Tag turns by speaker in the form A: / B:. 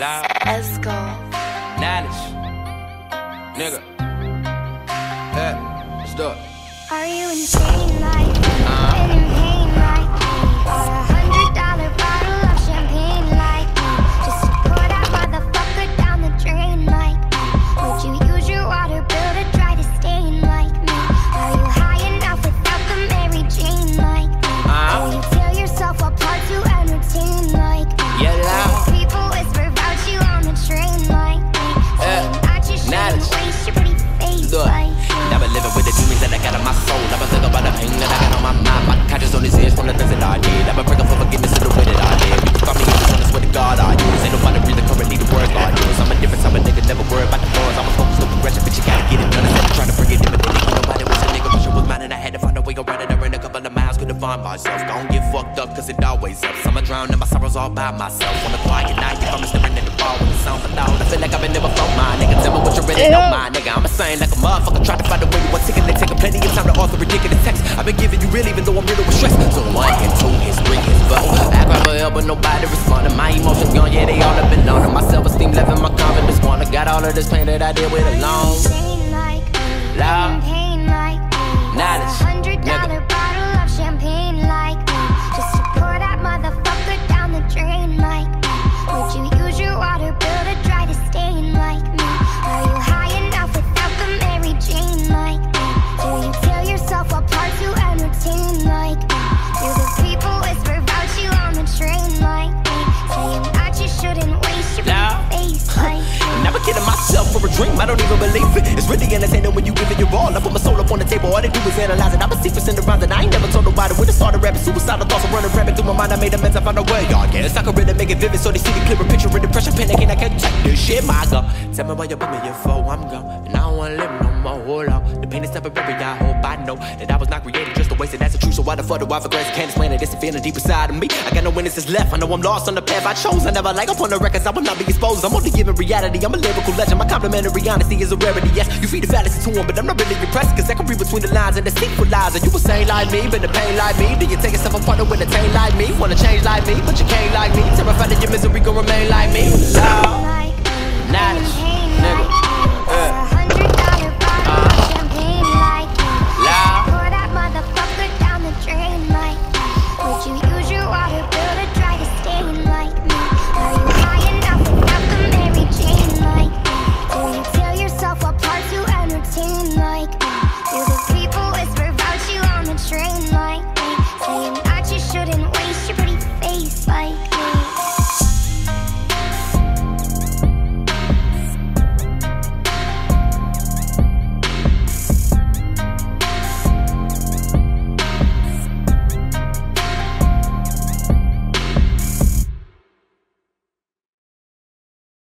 A: Loud.
B: Let's go.
A: Knowledge. Nigga. Hey, let's do it.
B: Are you insane like me? And in pain like me? Or $100 bottle of champagne like me? Just to pour that motherfucker down the drain like me? Would you use your water bill to try to stain like me? Are you high enough without the Mary Jane like me? Will you tear yourself apart to entertain like me?
A: Yeah, loud.
B: People whisper about you on the train like me. Saying I just shouldn't waste your pretty face like me.
A: I've been living with the demons that I got in my soul. I've been thinking about the pain that I got on my mind. My conscience on his ears from the things that I did. I've been praying for forgiveness in the way that I did. You can find me in this with the God I use. Ain't nobody breathing currently the word God use. I'm a different type of nigga, never worry about the bars. I'm a focused on progression, but you gotta get it done. Instead of trying to bring it in, but then ain't nobody was a nigga. Pressure was mine and I had to find a way around it. I ran a couple of miles, couldn't find myself. Don't get fucked up, cause it always helps. I'ma drown in my sorrows all by myself. On a quiet night, if I'm staring at the ball with the sound of loud. I feel like I've been there before, my nigga. Tell me what you really know, my nigga. I'm a saying like a motherfucker, try to find a way to one ticket. They taking plenty of time to author ridiculous text. I've been giving you real even though I'm riddled with stress. So 1 and 2 and 3 and 4. I cry for help but nobody responding. My emotions gone, yeah, they all have been on. My self-esteem left and my confidence gone. I got all of this pain that I did with alone. Loud. Knowledge.
B: $100 bottle of champagne like me? Just to pour that motherfucker down the drain like me? Would you use your water bill to try to stain like me? Are you high enough without the Mary Jane like me? Do you tear yourself apart to entertain like me? Do the people whisper about you on the train like me? Saying I just shouldn't waste your face like me?
A: Never kidding myself for a dream, I don't even believe it. It's really entertaining when you give it your all. I put my soul up on the table, all they do is analyze it. I'm a secret in the round and I ain't never told nobody. When I started rapping, suicidal thoughts are running rampant through my mind. I made amends, I found a way, y'all guess I could really make it vivid so they see the clearer picture of depression, panicking, I can't take this shit, my God. Tell me why you put me in for, I'm gone. And I don't wanna live no more, hold on. The pain is temporary, I hope I know that I was not created just to waste it, that's the truth. So why the fuck do I for grace can't explain it? It's a feeling deep inside of me. I got no witnesses left, I know I'm lost on the path I chose. I never like up on the records, I will not be exposed. I'm only giving reality, I'm a lyrical legend. My complimentary honesty is a rarity, yes. You feed the fallacy to him, but I'm not really impressed, cause I can read between the lines and the secret lies. Are you insane like me, been the pain like me? Do you take yourself apart to win a taint like me? Wanna change like me, but you can't like me. Terrified that your misery gon' remain like me. Loud. Knowledge. Nigga.